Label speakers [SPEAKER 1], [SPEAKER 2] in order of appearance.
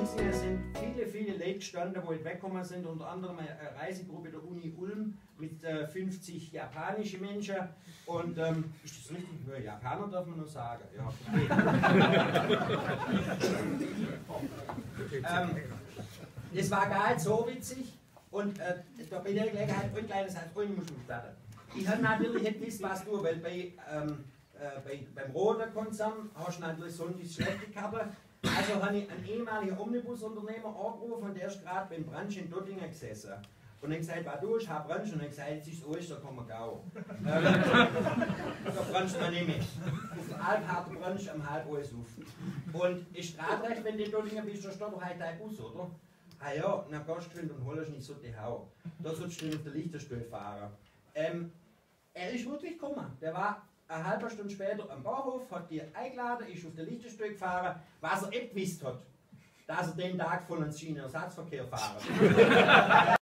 [SPEAKER 1] Ringsingen sind viele Leute gestanden, wo weggekommen sind, unter anderem eine Reisegruppe der Uni Ulm mit 50 japanischen Menschen. Und ist das richtig? Ja, Japaner darf man nur sagen. Ja, okay. Es war gar nicht so witzig und da bei der Gelegenheit ein kleines Satz, ich muss starten. Ich habe natürlich nicht gewusst, was du, weil beim Roter Konzern hast du natürlich so eine schlechte Karte. Also habe ich einen ehemaligen Omnibusunternehmer angerufen und der ist gerade beim Brunch in Dottingen gesessen. Und dann gesagt, was du, ich habe Brunch. Und dann gesagt, jetzt ist Ostern, kann man gehen. Da brunchen wir nicht mehr. Auf der Alpharter Brunch am 12:30 auf. Und ist gerade recht, wenn du in Dottingen bist, da steht doch heute dein Bus, oder? Ah ja, dann gehst du und holst nicht so die Hau. Da sollst du auf der Lichterstuhl fahren. Er ist wirklich gekommen. Der war eine halbe Stunde später am Bahnhof, hat die eingeladen, ist auf der Lichterstuhl gefahren, was er nicht gewusst hat, dass er den Tag voll ins Schienenersatzverkehr fahren.